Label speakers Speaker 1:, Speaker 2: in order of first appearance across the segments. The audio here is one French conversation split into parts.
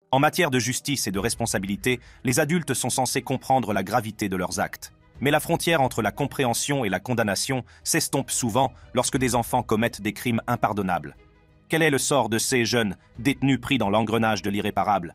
Speaker 1: En matière de justice et de responsabilité, les adultes sont censés comprendre la gravité de leurs actes. Mais la frontière entre la compréhension et la condamnation s'estompe souvent lorsque des enfants commettent des crimes impardonnables. Quel est le sort de ces jeunes détenus pris dans l'engrenage de l'irréparable?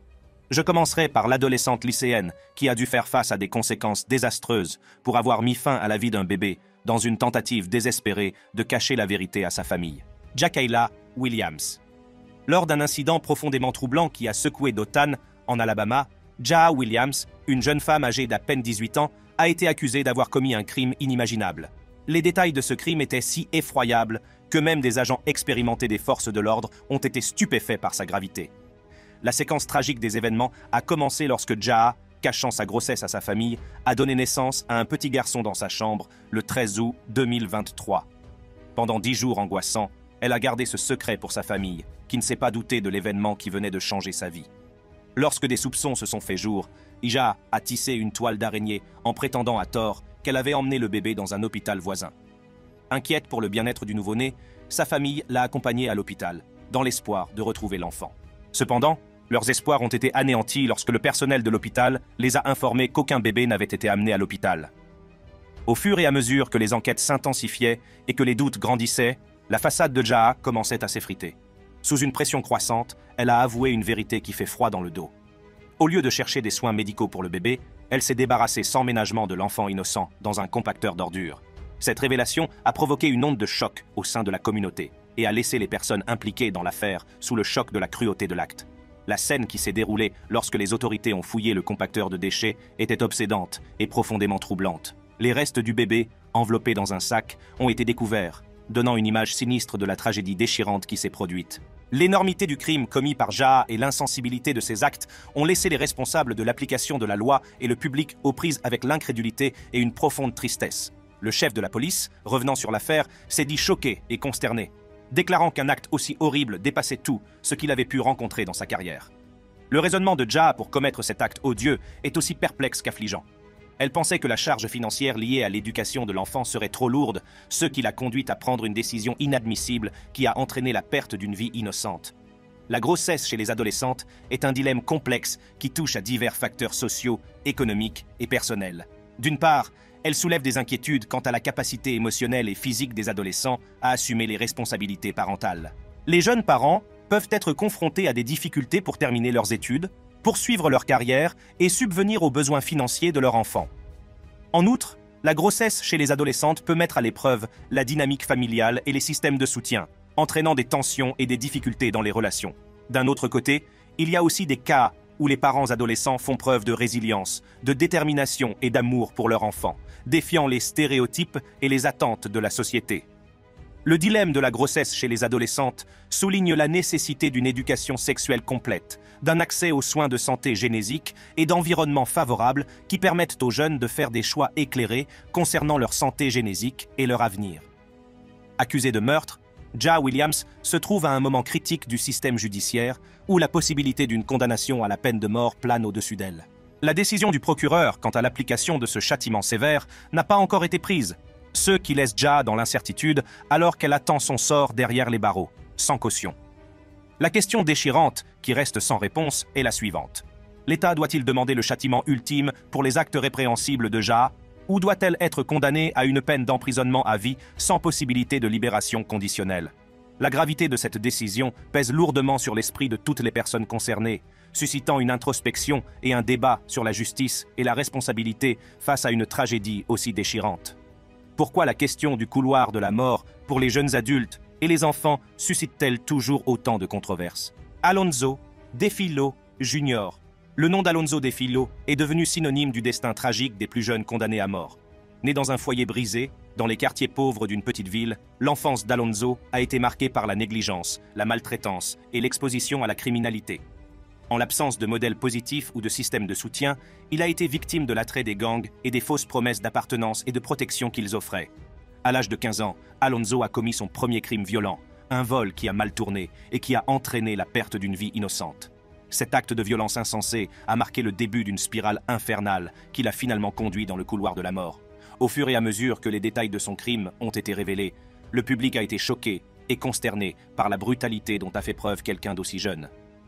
Speaker 1: Je commencerai par l'adolescente lycéenne qui a dû faire face à des conséquences désastreuses pour avoir mis fin à la vie d'un bébé dans une tentative désespérée de cacher la vérité à sa famille. Ja'Kayla Williams. Lors d'un incident profondément troublant qui a secoué Dothan, en Alabama, Ja'a Williams, une jeune femme âgée d'à peine 18 ans, a été accusée d'avoir commis un crime inimaginable. Les détails de ce crime étaient si effroyables que même des agents expérimentés des forces de l'ordre ont été stupéfaits par sa gravité. La séquence tragique des événements a commencé lorsque Ja'a, cachant sa grossesse à sa famille, a donné naissance à un petit garçon dans sa chambre le 13 août 2023. Pendant 10 jours angoissants, elle a gardé ce secret pour sa famille, qui ne s'est pas douté de l'événement qui venait de changer sa vie. Lorsque des soupçons se sont fait jour, Ja'a a tissé une toile d'araignée en prétendant à tort qu'elle avait emmené le bébé dans un hôpital voisin. Inquiète pour le bien-être du nouveau-né, sa famille l'a accompagné à l'hôpital, dans l'espoir de retrouver l'enfant. Cependant, leurs espoirs ont été anéantis lorsque le personnel de l'hôpital les a informés qu'aucun bébé n'avait été amené à l'hôpital. Au fur et à mesure que les enquêtes s'intensifiaient et que les doutes grandissaient, la façade de Ja'a commençait à s'effriter. Sous une pression croissante, elle a avoué une vérité qui fait froid dans le dos. Au lieu de chercher des soins médicaux pour le bébé, elle s'est débarrassée sans ménagement de l'enfant innocent dans un compacteur d'ordures. Cette révélation a provoqué une onde de choc au sein de la communauté et a laissé les personnes impliquées dans l'affaire sous le choc de la cruauté de l'acte. La scène qui s'est déroulée lorsque les autorités ont fouillé le compacteur de déchets était obsédante et profondément troublante. Les restes du bébé, enveloppés dans un sac, ont été découverts, donnant une image sinistre de la tragédie déchirante qui s'est produite. L'énormité du crime commis par Ja'a et l'insensibilité de ses actes ont laissé les responsables de l'application de la loi et le public aux prises avec l'incrédulité et une profonde tristesse. Le chef de la police, revenant sur l'affaire, s'est dit choqué et consterné, déclarant qu'un acte aussi horrible dépassait tout ce qu'il avait pu rencontrer dans sa carrière. Le raisonnement de Ja'a pour commettre cet acte odieux est aussi perplexe qu'affligeant. Elle pensait que la charge financière liée à l'éducation de l'enfant serait trop lourde, ce qui l'a conduite à prendre une décision inadmissible qui a entraîné la perte d'une vie innocente. La grossesse chez les adolescentes est un dilemme complexe qui touche à divers facteurs sociaux, économiques et personnels. D'une part, elle soulève des inquiétudes quant à la capacité émotionnelle et physique des adolescents à assumer les responsabilités parentales. Les jeunes parents peuvent être confrontés à des difficultés pour terminer leurs études, poursuivre leur carrière et subvenir aux besoins financiers de leur enfant. En outre, la grossesse chez les adolescentes peut mettre à l'épreuve la dynamique familiale et les systèmes de soutien, entraînant des tensions et des difficultés dans les relations. D'un autre côté, il y a aussi des cas où les parents adolescents font preuve de résilience, de détermination et d'amour pour leur enfant, défiant les stéréotypes et les attentes de la société. Le dilemme de la grossesse chez les adolescentes souligne la nécessité d'une éducation sexuelle complète, d'un accès aux soins de santé génésique et d'environnements favorables qui permettent aux jeunes de faire des choix éclairés concernant leur santé génésique et leur avenir. Accusée de meurtre, Ja'a Williams se trouve à un moment critique du système judiciaire où la possibilité d'une condamnation à la peine de mort plane au-dessus d'elle. La décision du procureur quant à l'application de ce châtiment sévère n'a pas encore été prise, ce qui laisse Ja'a dans l'incertitude alors qu'elle attend son sort derrière les barreaux, sans caution. La question déchirante, qui reste sans réponse, est la suivante. L'État doit-il demander le châtiment ultime pour les actes répréhensibles de Ja'a, ou doit-elle être condamnée à une peine d'emprisonnement à vie sans possibilité de libération conditionnelle? La gravité de cette décision pèse lourdement sur l'esprit de toutes les personnes concernées, suscitant une introspection et un débat sur la justice et la responsabilité face à une tragédie aussi déchirante. Pourquoi la question du couloir de la mort pour les jeunes adultes et les enfants suscite-t-elle toujours autant de controverses? Alonzo DeFilho Jr. Le nom d'Alonzo DeFilho est devenu synonyme du destin tragique des plus jeunes condamnés à mort. Né dans un foyer brisé, dans les quartiers pauvres d'une petite ville, l'enfance d'Alonzo a été marquée par la négligence, la maltraitance et l'exposition à la criminalité. En l'absence de modèles positifs ou de systèmes de soutien, il a été victime de l'attrait des gangs et des fausses promesses d'appartenance et de protection qu'ils offraient. À l'âge de 15 ans, Alonzo a commis son premier crime violent, un vol qui a mal tourné et qui a entraîné la perte d'une vie innocente. Cet acte de violence insensé a marqué le début d'une spirale infernale qui l'a finalement conduit dans le couloir de la mort. Au fur et à mesure que les détails de son crime ont été révélés, le public a été choqué et consterné par la brutalité dont a fait preuve quelqu'un d'aussi jeune.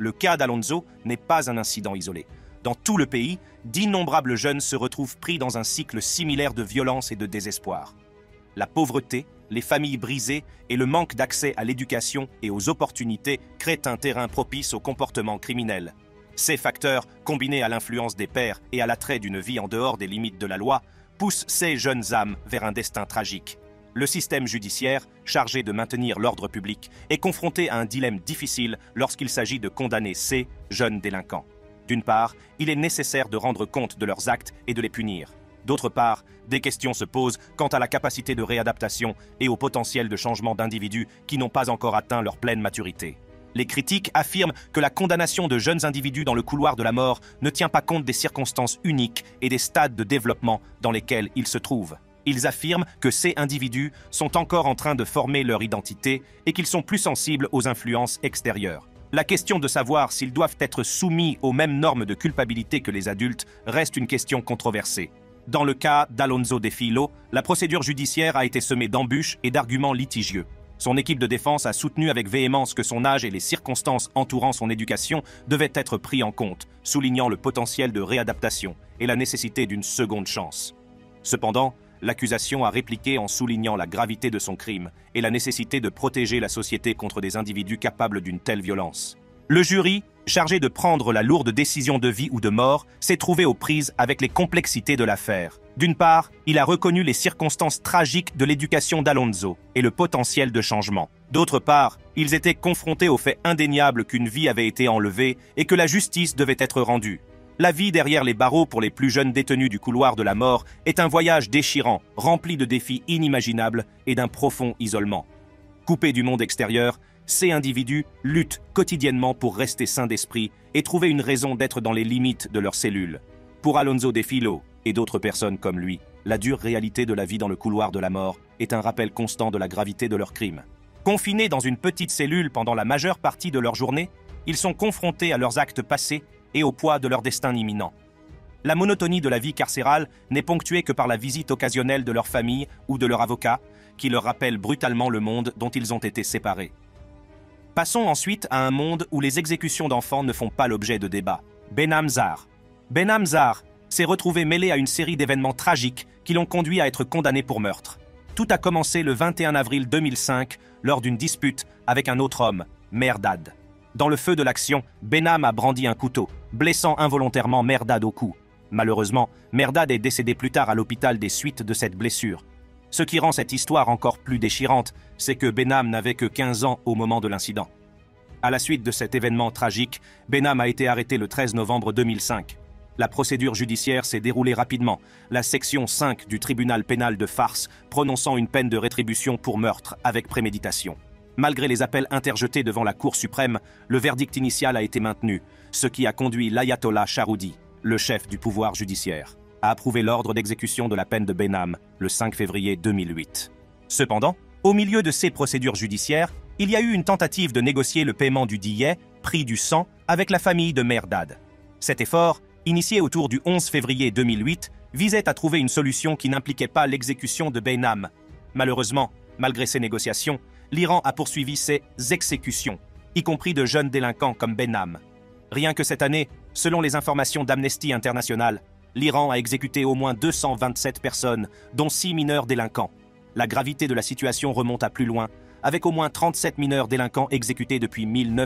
Speaker 1: Le cas d'Alonso n'est pas un incident isolé. Dans tout le pays, d'innombrables jeunes se retrouvent pris dans un cycle similaire de violence et de désespoir. La pauvreté, les familles brisées et le manque d'accès à l'éducation et aux opportunités créent un terrain propice au comportement criminel. Ces facteurs, combinés à l'influence des pères et à l'attrait d'une vie en dehors des limites de la loi, poussent ces jeunes âmes vers un destin tragique. Le système judiciaire, chargé de maintenir l'ordre public, est confronté à un dilemme difficile lorsqu'il s'agit de condamner ces jeunes délinquants. D'une part, il est nécessaire de rendre compte de leurs actes et de les punir. D'autre part, des questions se posent quant à la capacité de réadaptation et au potentiel de changement d'individus qui n'ont pas encore atteint leur pleine maturité. Les critiques affirment que la condamnation de jeunes individus dans le couloir de la mort ne tient pas compte des circonstances uniques et des stades de développement dans lesquels ils se trouvent. Ils affirment que ces individus sont encore en train de former leur identité et qu'ils sont plus sensibles aux influences extérieures. La question de savoir s'ils doivent être soumis aux mêmes normes de culpabilité que les adultes reste une question controversée. Dans le cas d'Alonso de Filo, la procédure judiciaire a été semée d'embûches et d'arguments litigieux. Son équipe de défense a soutenu avec véhémence que son âge et les circonstances entourant son éducation devaient être pris en compte, soulignant le potentiel de réadaptation et la nécessité d'une seconde chance. Cependant, l'accusation a répliqué en soulignant la gravité de son crime et la nécessité de protéger la société contre des individus capables d'une telle violence. Le jury, chargé de prendre la lourde décision de vie ou de mort, s'est trouvé aux prises avec les complexités de l'affaire. D'une part, il a reconnu les circonstances tragiques de l'éducation d'Alonso et le potentiel de changement. D'autre part, ils étaient confrontés au fait indéniable qu'une vie avait été enlevée et que la justice devait être rendue. La vie derrière les barreaux pour les plus jeunes détenus du couloir de la mort est un voyage déchirant, rempli de défis inimaginables et d'un profond isolement. Coupés du monde extérieur, ces individus luttent quotidiennement pour rester sains d'esprit et trouver une raison d'être dans les limites de leurs cellules. Pour Alonso de Filo et d'autres personnes comme lui, la dure réalité de la vie dans le couloir de la mort est un rappel constant de la gravité de leurs crimes. Confinés dans une petite cellule pendant la majeure partie de leur journée, ils sont confrontés à leurs actes passés et au poids de leur destin imminent. La monotonie de la vie carcérale n'est ponctuée que par la visite occasionnelle de leur famille ou de leur avocat, qui leur rappelle brutalement le monde dont ils ont été séparés. Passons ensuite à un monde où les exécutions d'enfants ne font pas l'objet de débats. Behnam Zahar. Behnam Zahar s'est retrouvé mêlé à une série d'événements tragiques qui l'ont conduit à être condamné pour meurtre. Tout a commencé le 21 avril 2005 lors d'une dispute avec un autre homme, Mehrdad. Dans le feu de l'action, Behnam a brandi un couteau, blessant involontairement Mehrdad au cou. Malheureusement, Mehrdad est décédé plus tard à l'hôpital des suites de cette blessure. Ce qui rend cette histoire encore plus déchirante, c'est que Behnam n'avait que 15 ans au moment de l'incident. À la suite de cet événement tragique, Behnam a été arrêté le 13 novembre 2005. La procédure judiciaire s'est déroulée rapidement, la section 5 du tribunal pénal de Fars prononçant une peine de rétribution pour meurtre avec préméditation. Malgré les appels interjetés devant la Cour suprême, le verdict initial a été maintenu, ce qui a conduit l'ayatollah Charoudi, le chef du pouvoir judiciaire, à approuver l'ordre d'exécution de la peine de Behnam le 5 février 2008. Cependant, au milieu de ces procédures judiciaires, il y a eu une tentative de négocier le paiement du diyeh, prix du sang, avec la famille de Mehrdad. Cet effort, initié autour du 11 février 2008, visait à trouver une solution qui n'impliquait pas l'exécution de Behnam. Malheureusement, malgré ces négociations, l'Iran a poursuivi ses exécutions, y compris de jeunes délinquants comme Behnam. Rien que cette année, selon les informations d'Amnesty International, l'Iran a exécuté au moins 227 personnes, dont 6 mineurs délinquants. La gravité de la situation remonte à plus loin, avec au moins 37 mineurs délinquants exécutés depuis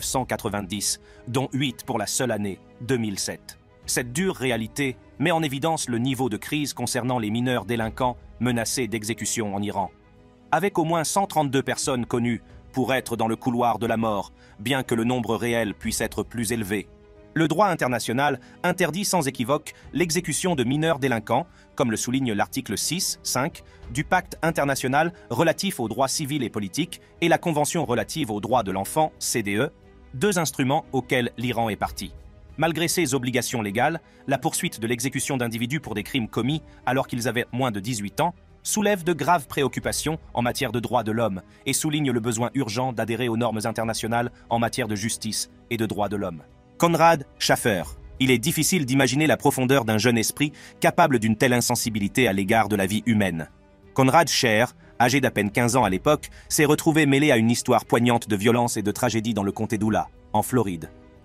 Speaker 1: 1990, dont 8 pour la seule année 2007. Cette dure réalité met en évidence le niveau de crise concernant les mineurs délinquants menacés d'exécution en Iran. Avec au moins 132 personnes connues pour être dans le couloir de la mort, bien que le nombre réel puisse être plus élevé. Le droit international interdit sans équivoque l'exécution de mineurs délinquants, comme le souligne l'article 6.5 du Pacte international relatif aux droits civils et politiques et la Convention relative aux droits de l'enfant, CDE, deux instruments auxquels l'Iran est partie. Malgré ces obligations légales, la poursuite de l'exécution d'individus pour des crimes commis alors qu'ils avaient moins de 18 ans soulève de graves préoccupations en matière de droits de l'homme et souligne le besoin urgent d'adhérer aux normes internationales en matière de justice et de droits de l'homme. Konrad Schaffer. Il est difficile d'imaginer la profondeur d'un jeune esprit capable d'une telle insensibilité à l'égard de la vie humaine. Konrad Scher, âgé d'à peine 15 ans à l'époque, s'est retrouvé mêlé à une histoire poignante de violence et de tragédie dans le comté d'Oula, en Floride.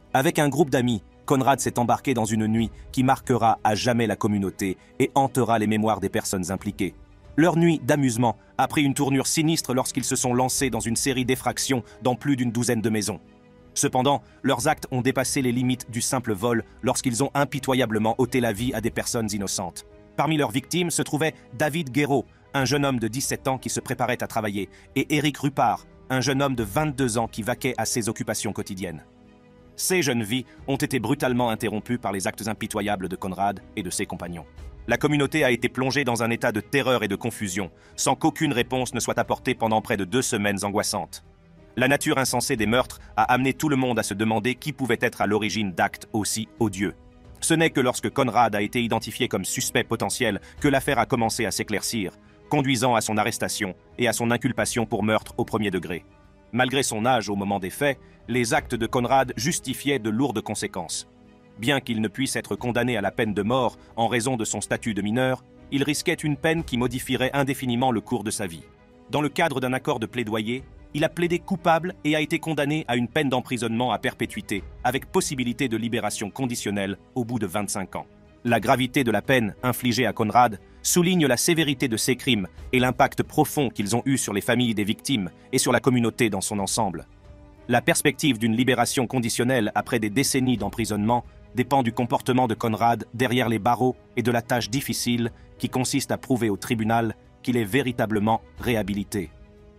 Speaker 1: Avec un groupe d'amis, Conrad s'est embarqué dans une nuit qui marquera à jamais la communauté et hantera les mémoires des personnes impliquées. Leur nuit d'amusement a pris une tournure sinistre lorsqu'ils se sont lancés dans une série d'effractions dans plus d'une douzaine de maisons. Cependant, leurs actes ont dépassé les limites du simple vol lorsqu'ils ont impitoyablement ôté la vie à des personnes innocentes. Parmi leurs victimes se trouvait David Guéraud, un jeune homme de 17 ans qui se préparait à travailler, et Éric Rupard, un jeune homme de 22 ans qui vaquait à ses occupations quotidiennes. Ces jeunes vies ont été brutalement interrompues par les actes impitoyables de Conrad et de ses compagnons. La communauté a été plongée dans un état de terreur et de confusion, sans qu'aucune réponse ne soit apportée pendant près de 2 semaines angoissantes. La nature insensée des meurtres a amené tout le monde à se demander qui pouvait être à l'origine d'actes aussi odieux. Ce n'est que lorsque Conrad a été identifié comme suspect potentiel que l'affaire a commencé à s'éclaircir, conduisant à son arrestation et à son inculpation pour meurtre au premier degré. Malgré son âge au moment des faits, les actes de Conrad justifiaient de lourdes conséquences. Bien qu'il ne puisse être condamné à la peine de mort en raison de son statut de mineur, il risquait une peine qui modifierait indéfiniment le cours de sa vie. Dans le cadre d'un accord de plaidoyer, il a plaidé coupable et a été condamné à une peine d'emprisonnement à perpétuité, avec possibilité de libération conditionnelle au bout de 25 ans. La gravité de la peine infligée à Conrad souligne la sévérité de ses crimes et l'impact profond qu'ils ont eu sur les familles des victimes et sur la communauté dans son ensemble. La perspective d'une libération conditionnelle après des décennies d'emprisonnement dépend du comportement de Conrad derrière les barreaux et de la tâche difficile qui consiste à prouver au tribunal qu'il est véritablement réhabilité.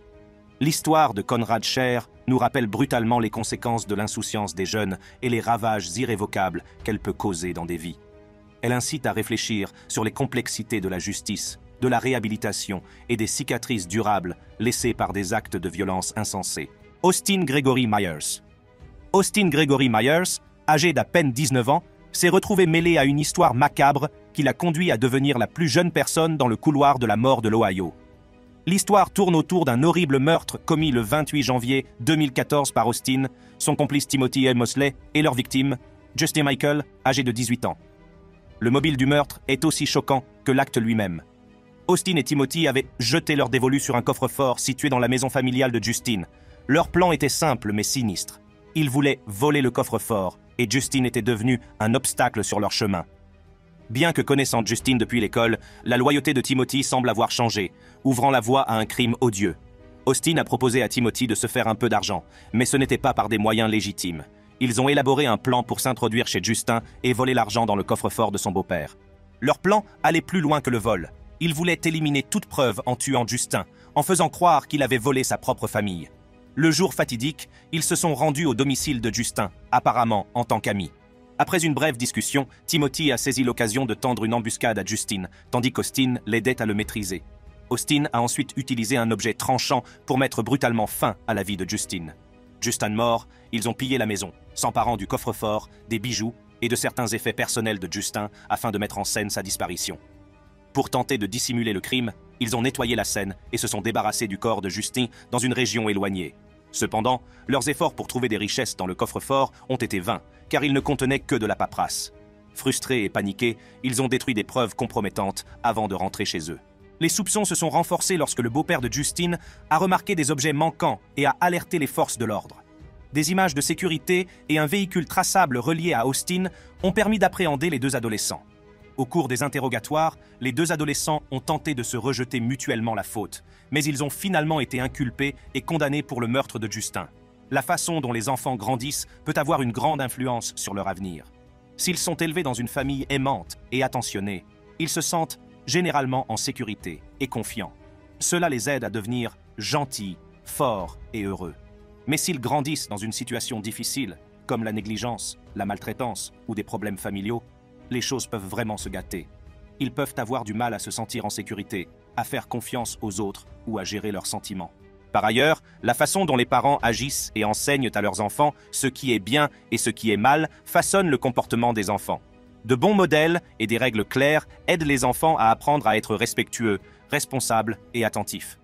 Speaker 1: L'histoire de Conrad Scher nous rappelle brutalement les conséquences de l'insouciance des jeunes et les ravages irrévocables qu'elle peut causer dans des vies. Elle incite à réfléchir sur les complexités de la justice, de la réhabilitation et des cicatrices durables laissées par des actes de violence insensés. Austin Gregory Myers. Austin Gregory Myers, âgé d'à peine 19 ans, s'est retrouvé mêlé à une histoire macabre qui l'a conduit à devenir la plus jeune personne dans le couloir de la mort de l'Ohio. L'histoire tourne autour d'un horrible meurtre commis le 28 janvier 2014 par Austin, son complice Timothy L. Mosley et leur victime, Justin Michael, âgé de 18 ans. Le mobile du meurtre est aussi choquant que l'acte lui-même. Austin et Timothy avaient jeté leur dévolu sur un coffre-fort situé dans la maison familiale de Justin. Leur plan était simple mais sinistre. Ils voulaient voler le coffre-fort et Justin était devenu un obstacle sur leur chemin. Bien que connaissant Justin depuis l'école, la loyauté de Timothy semble avoir changé, ouvrant la voie à un crime odieux. Austin a proposé à Timothy de se faire un peu d'argent, mais ce n'était pas par des moyens légitimes. Ils ont élaboré un plan pour s'introduire chez Justin et voler l'argent dans le coffre-fort de son beau-père. Leur plan allait plus loin que le vol. Ils voulaient éliminer toute preuve en tuant Justin, en faisant croire qu'il avait volé sa propre famille. Le jour fatidique, ils se sont rendus au domicile de Justin, apparemment en tant qu'amis. Après une brève discussion, Timothy a saisi l'occasion de tendre une embuscade à Justin, tandis qu'Austin l'aidait à le maîtriser. Austin a ensuite utilisé un objet tranchant pour mettre brutalement fin à la vie de Justin. Justin mort, ils ont pillé la maison, s'emparant du coffre-fort, des bijoux et de certains effets personnels de Justin afin de mettre en scène sa disparition. Pour tenter de dissimuler le crime, ils ont nettoyé la scène et se sont débarrassés du corps de Justin dans une région éloignée. Cependant, leurs efforts pour trouver des richesses dans le coffre-fort ont été vains, car il ne contenait que de la paperasse. Frustrés et paniqués, ils ont détruit des preuves compromettantes avant de rentrer chez eux. Les soupçons se sont renforcés lorsque le beau-père de Justin a remarqué des objets manquants et a alerté les forces de l'ordre. Des images de sécurité et un véhicule traçable relié à Austin ont permis d'appréhender les deux adolescents. Au cours des interrogatoires, les deux adolescents ont tenté de se rejeter mutuellement la faute, mais ils ont finalement été inculpés et condamnés pour le meurtre de Justin. La façon dont les enfants grandissent peut avoir une grande influence sur leur avenir. S'ils sont élevés dans une famille aimante et attentionnée, ils se sentent généralement en sécurité et confiants. Cela les aide à devenir gentils, forts et heureux. Mais s'ils grandissent dans une situation difficile, comme la négligence, la maltraitance ou des problèmes familiaux, les choses peuvent vraiment se gâter. Ils peuvent avoir du mal à se sentir en sécurité, à faire confiance aux autres ou à gérer leurs sentiments. Par ailleurs, la façon dont les parents agissent et enseignent à leurs enfants ce qui est bien et ce qui est mal façonne le comportement des enfants. De bons modèles et des règles claires aident les enfants à apprendre à être respectueux, responsables et attentifs.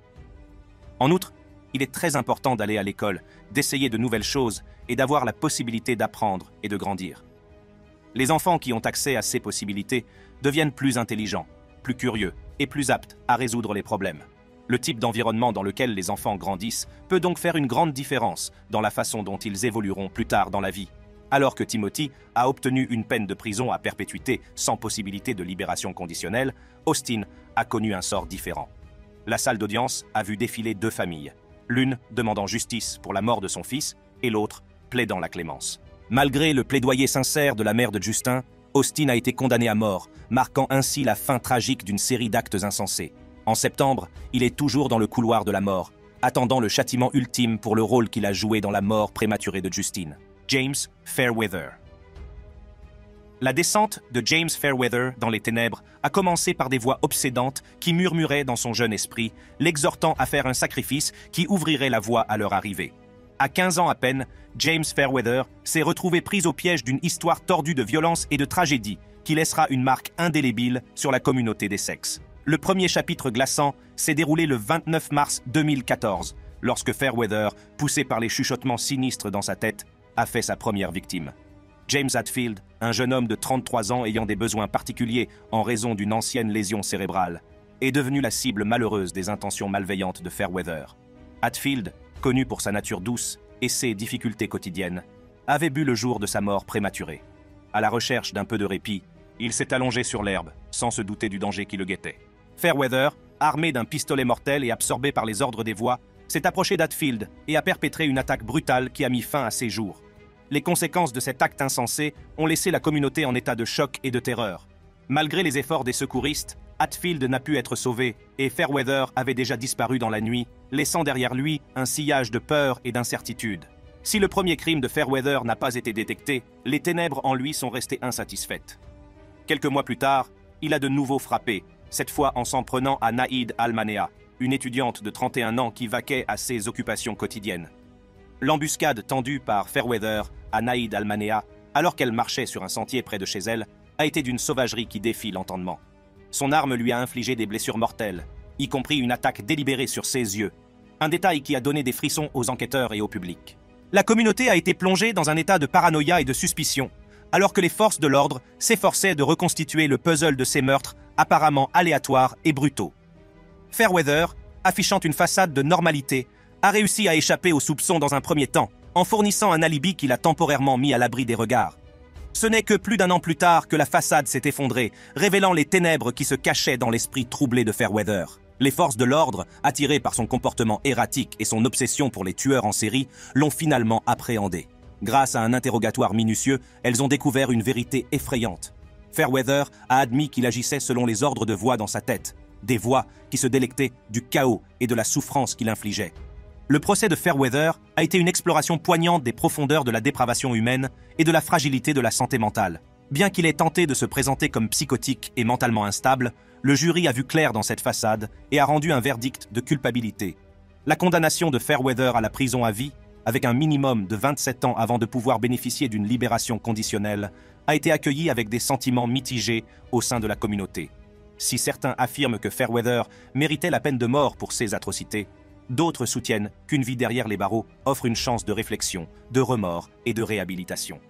Speaker 1: En outre, il est très important d'aller à l'école, d'essayer de nouvelles choses et d'avoir la possibilité d'apprendre et de grandir. Les enfants qui ont accès à ces possibilités deviennent plus intelligents, plus curieux et plus aptes à résoudre les problèmes. Le type d'environnement dans lequel les enfants grandissent peut donc faire une grande différence dans la façon dont ils évolueront plus tard dans la vie. Alors que Timothy a obtenu une peine de prison à perpétuité sans possibilité de libération conditionnelle, Austin a connu un sort différent. La salle d'audience a vu défiler deux familles, l'une demandant justice pour la mort de son fils et l'autre plaidant la clémence. Malgré le plaidoyer sincère de la mère de Justin, Austin a été condamné à mort, marquant ainsi la fin tragique d'une série d'actes insensés. En septembre, il est toujours dans le couloir de la mort, attendant le châtiment ultime pour le rôle qu'il a joué dans la mort prématurée de Justine. James Fairweather. La descente de James Fairweather dans les ténèbres a commencé par des voix obsédantes qui murmuraient dans son jeune esprit, l'exhortant à faire un sacrifice qui ouvrirait la voie à leur arrivée. À 15 ans à peine, James Fairweather s'est retrouvé pris au piège d'une histoire tordue de violence et de tragédie qui laissera une marque indélébile sur la communauté des sexes. Le premier chapitre glaçant s'est déroulé le 29 mars 2014, lorsque Fairweather, poussé par les chuchotements sinistres dans sa tête, a fait sa première victime. James Hadfield, un jeune homme de 33 ans ayant des besoins particuliers en raison d'une ancienne lésion cérébrale, est devenu la cible malheureuse des intentions malveillantes de Fairweather. Hadfield, connu pour sa nature douce et ses difficultés quotidiennes, avait bu le jour de sa mort prématurée. À la recherche d'un peu de répit, il s'est allongé sur l'herbe, sans se douter du danger qui le guettait. Fairweather, armé d'un pistolet mortel et absorbé par les ordres des voix, s'est approché d'Hadfield et a perpétré une attaque brutale qui a mis fin à ses jours. Les conséquences de cet acte insensé ont laissé la communauté en état de choc et de terreur. Malgré les efforts des secouristes, Hadfield n'a pu être sauvé et Fairweather avait déjà disparu dans la nuit, laissant derrière lui un sillage de peur et d'incertitude. Si le premier crime de Fairweather n'a pas été détecté, les ténèbres en lui sont restées insatisfaites. Quelques mois plus tard, il a de nouveau frappé, cette fois en s'en prenant à Naïd Al-Manea, une étudiante de 31 ans qui vaquait à ses occupations quotidiennes. L'embuscade tendue par Fairweather à Naïd Al-Manea, alors qu'elle marchait sur un sentier près de chez elle, a été d'une sauvagerie qui défie l'entendement. Son arme lui a infligé des blessures mortelles, y compris une attaque délibérée sur ses yeux, un détail qui a donné des frissons aux enquêteurs et au public. La communauté a été plongée dans un état de paranoïa et de suspicion, alors que les forces de l'ordre s'efforçaient de reconstituer le puzzle de ces meurtres apparemment aléatoires et brutaux. Fairweather, affichant une façade de normalité, a réussi à échapper aux soupçons dans un premier temps, en fournissant un alibi qui l'a temporairement mis à l'abri des regards. Ce n'est que plus d'un an plus tard que la façade s'est effondrée, révélant les ténèbres qui se cachaient dans l'esprit troublé de Fairweather. Les forces de l'ordre, attirées par son comportement erratique et son obsession pour les tueurs en série, l'ont finalement appréhendé. Grâce à un interrogatoire minutieux, elles ont découvert une vérité effrayante. Fairweather a admis qu'il agissait selon les ordres de voix dans sa tête, des voix qui se délectaient du chaos et de la souffrance qu'il infligeait. Le procès de Fairweather a été une exploration poignante des profondeurs de la dépravation humaine et de la fragilité de la santé mentale. Bien qu'il ait tenté de se présenter comme psychotique et mentalement instable, le jury a vu clair dans cette façade et a rendu un verdict de culpabilité. La condamnation de Fairweather à la prison à vie, avec un minimum de 27 ans avant de pouvoir bénéficier d'une libération conditionnelle, a été accueillie avec des sentiments mitigés au sein de la communauté. Si certains affirment que Fairweather méritait la peine de mort pour ses atrocités, d'autres soutiennent qu'une vie derrière les barreaux offre une chance de réflexion, de remords et de réhabilitation.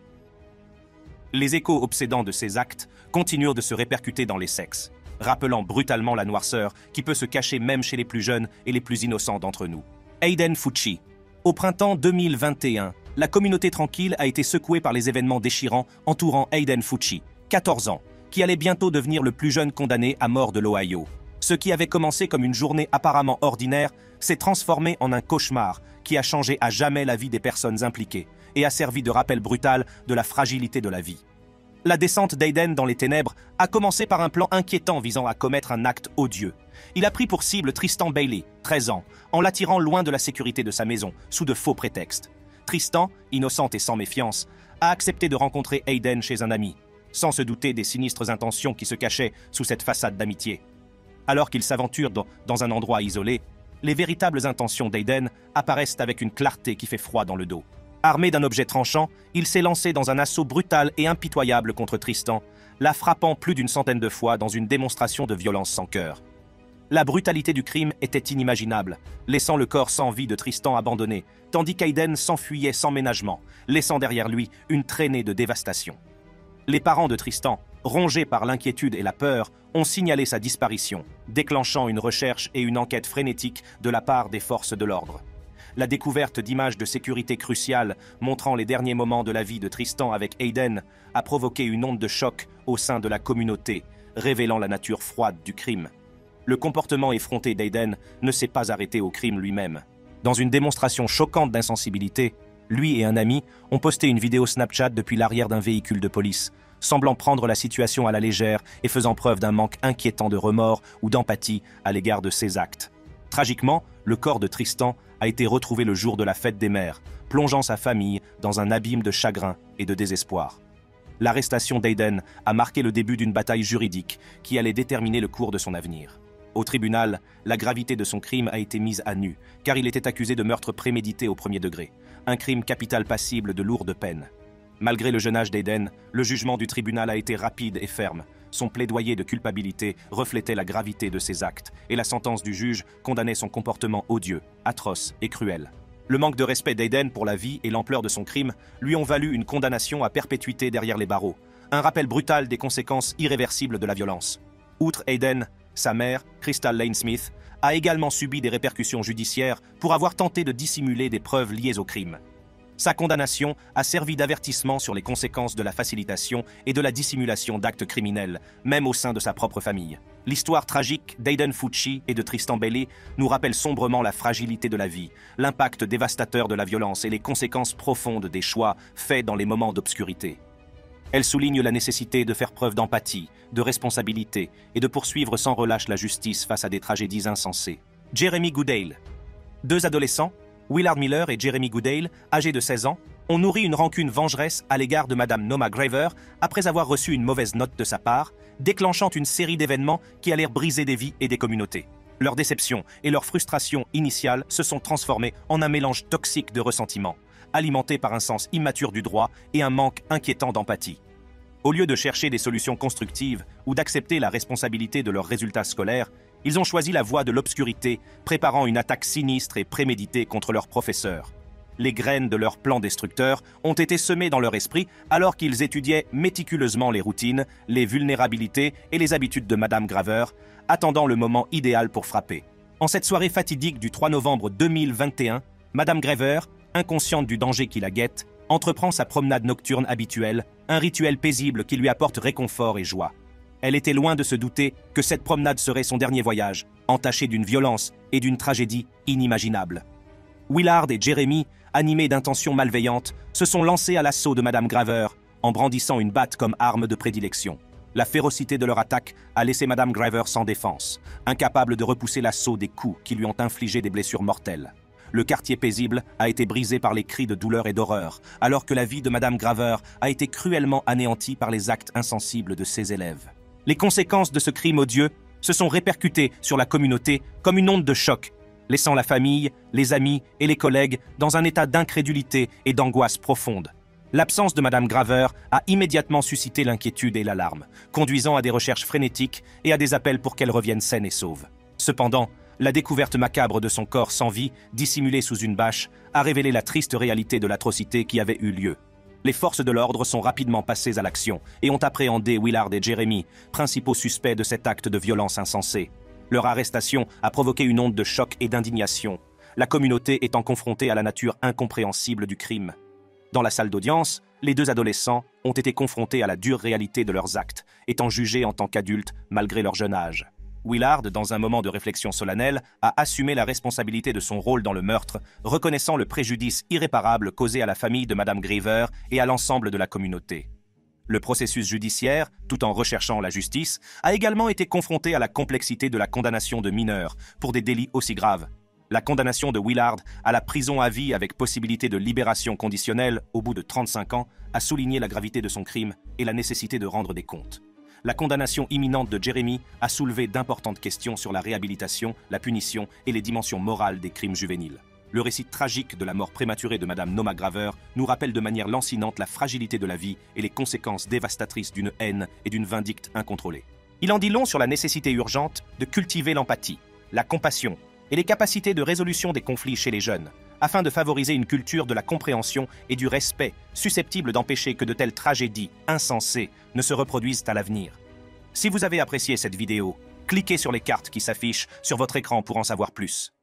Speaker 1: Les échos obsédants de ces actes continuent de se répercuter dans les sexes, rappelant brutalement la noirceur qui peut se cacher même chez les plus jeunes et les plus innocents d'entre nous. Aiden Fucci. Au printemps 2021, la communauté tranquille a été secouée par les événements déchirants entourant Aiden Fucci, 14 ans, qui allait bientôt devenir le plus jeune condamné à mort de l'Ohio. Ce qui avait commencé comme une journée apparemment ordinaire s'est transformé en un cauchemar qui a changé à jamais la vie des personnes impliquées et a servi de rappel brutal de la fragilité de la vie. La descente d'Aiden dans les ténèbres a commencé par un plan inquiétant visant à commettre un acte odieux. Il a pris pour cible Tristan Bailey, 13 ans, en l'attirant loin de la sécurité de sa maison, sous de faux prétextes. Tristan, innocent et sans méfiance, a accepté de rencontrer Aiden chez un ami, sans se douter des sinistres intentions qui se cachaient sous cette façade d'amitié. Alors qu'il s'aventure dans un endroit isolé, les véritables intentions d'Aiden apparaissent avec une clarté qui fait froid dans le dos. Armé d'un objet tranchant, il s'est lancé dans un assaut brutal et impitoyable contre Tristan, la frappant plus d'une centaine de fois dans une démonstration de violence sans cœur. La brutalité du crime était inimaginable, laissant le corps sans vie de Tristan abandonné, tandis qu'Aiden s'enfuyait sans ménagement, laissant derrière lui une traînée de dévastation. Les parents de Tristan, rongés par l'inquiétude et la peur, ont signalé sa disparition, déclenchant une recherche et une enquête frénétique de la part des forces de l'ordre. La découverte d'images de sécurité cruciales montrant les derniers moments de la vie de Tristan avec Hayden a provoqué une onde de choc au sein de la communauté, révélant la nature froide du crime. Le comportement effronté d'Hayden ne s'est pas arrêté au crime lui-même. Dans une démonstration choquante d'insensibilité, lui et un ami ont posté une vidéo Snapchat depuis l'arrière d'un véhicule de police, semblant prendre la situation à la légère et faisant preuve d'un manque inquiétant de remords ou d'empathie à l'égard de ses actes. Tragiquement, le corps de Tristan a été retrouvé le jour de la fête des mères, plongeant sa famille dans un abîme de chagrin et de désespoir. L'arrestation d'Hayden a marqué le début d'une bataille juridique qui allait déterminer le cours de son avenir. Au tribunal, la gravité de son crime a été mise à nu, car il était accusé de meurtre prémédité au premier degré, un crime capital passible de lourdes peines. Malgré le jeune âge d'Hayden, le jugement du tribunal a été rapide et ferme. Son plaidoyer de culpabilité reflétait la gravité de ses actes, et la sentence du juge condamnait son comportement odieux, atroce et cruel. Le manque de respect d'Hayden pour la vie et l'ampleur de son crime lui ont valu une condamnation à perpétuité derrière les barreaux, un rappel brutal des conséquences irréversibles de la violence. Outre Hayden, sa mère, Crystal Lane Smith, a également subi des répercussions judiciaires pour avoir tenté de dissimuler des preuves liées au crime. Sa condamnation a servi d'avertissement sur les conséquences de la facilitation et de la dissimulation d'actes criminels, même au sein de sa propre famille. L'histoire tragique d'Hayden Fucci et de Tristan Bailey nous rappelle sombrement la fragilité de la vie, l'impact dévastateur de la violence et les conséquences profondes des choix faits dans les moments d'obscurité. Elle souligne la nécessité de faire preuve d'empathie, de responsabilité et de poursuivre sans relâche la justice face à des tragédies insensées. Jeremy Goodale. Deux adolescents, Willard Miller et Jeremy Goodale, âgés de 16 ans, ont nourri une rancune vengeresse à l'égard de Madame Noma Graver après avoir reçu une mauvaise note de sa part, déclenchant une série d'événements qui allèrent briser des vies et des communautés. Leur déception et leur frustration initiale se sont transformées en un mélange toxique de ressentiments, alimenté par un sens immature du droit et un manque inquiétant d'empathie. Au lieu de chercher des solutions constructives ou d'accepter la responsabilité de leurs résultats scolaires, ils ont choisi la voie de l'obscurité, préparant une attaque sinistre et préméditée contre leurs professeurs. Les graines de leur plan destructeur ont été semées dans leur esprit alors qu'ils étudiaient méticuleusement les routines, les vulnérabilités et les habitudes de Madame Graver, attendant le moment idéal pour frapper. En cette soirée fatidique du 3 novembre 2021, Madame Graver, inconsciente du danger qui la guette, entreprend sa promenade nocturne habituelle, un rituel paisible qui lui apporte réconfort et joie. Elle était loin de se douter que cette promenade serait son dernier voyage, entaché d'une violence et d'une tragédie inimaginables. Willard et Jeremy, animés d'intentions malveillantes, se sont lancés à l'assaut de Madame Graver, en brandissant une batte comme arme de prédilection. La férocité de leur attaque a laissé Madame Graver sans défense, incapable de repousser l'assaut des coups qui lui ont infligé des blessures mortelles. Le quartier paisible a été brisé par les cris de douleur et d'horreur, alors que la vie de Madame Graver a été cruellement anéantie par les actes insensibles de ses élèves. Les conséquences de ce crime odieux se sont répercutées sur la communauté comme une onde de choc, laissant la famille, les amis et les collègues dans un état d'incrédulité et d'angoisse profonde. L'absence de Madame Graver a immédiatement suscité l'inquiétude et l'alarme, conduisant à des recherches frénétiques et à des appels pour qu'elle revienne saine et sauve. Cependant, la découverte macabre de son corps sans vie, dissimulé sous une bâche, a révélé la triste réalité de l'atrocité qui avait eu lieu. Les forces de l'ordre sont rapidement passées à l'action et ont appréhendé Willard et Jeremy, principaux suspects de cet acte de violence insensé. Leur arrestation a provoqué une onde de choc et d'indignation, la communauté étant confrontée à la nature incompréhensible du crime. Dans la salle d'audience, les deux adolescents ont été confrontés à la dure réalité de leurs actes, étant jugés en tant qu'adultes malgré leur jeune âge. Willard, dans un moment de réflexion solennelle, a assumé la responsabilité de son rôle dans le meurtre, reconnaissant le préjudice irréparable causé à la famille de Madame Graver et à l'ensemble de la communauté. Le processus judiciaire, tout en recherchant la justice, a également été confronté à la complexité de la condamnation de mineurs pour des délits aussi graves. La condamnation de Willard à la prison à vie avec possibilité de libération conditionnelle au bout de 35 ans a souligné la gravité de son crime et la nécessité de rendre des comptes. La condamnation imminente de Jeremy a soulevé d'importantes questions sur la réhabilitation, la punition et les dimensions morales des crimes juvéniles. Le récit tragique de la mort prématurée de Madame Noma Graver nous rappelle de manière lancinante la fragilité de la vie et les conséquences dévastatrices d'une haine et d'une vindicte incontrôlée. Il en dit long sur la nécessité urgente de cultiver l'empathie, la compassion et les capacités de résolution des conflits chez les jeunes, afin de favoriser une culture de la compréhension et du respect susceptible d'empêcher que de telles tragédies insensées ne se reproduisent à l'avenir. Si vous avez apprécié cette vidéo, cliquez sur les cartes qui s'affichent sur votre écran pour en savoir plus.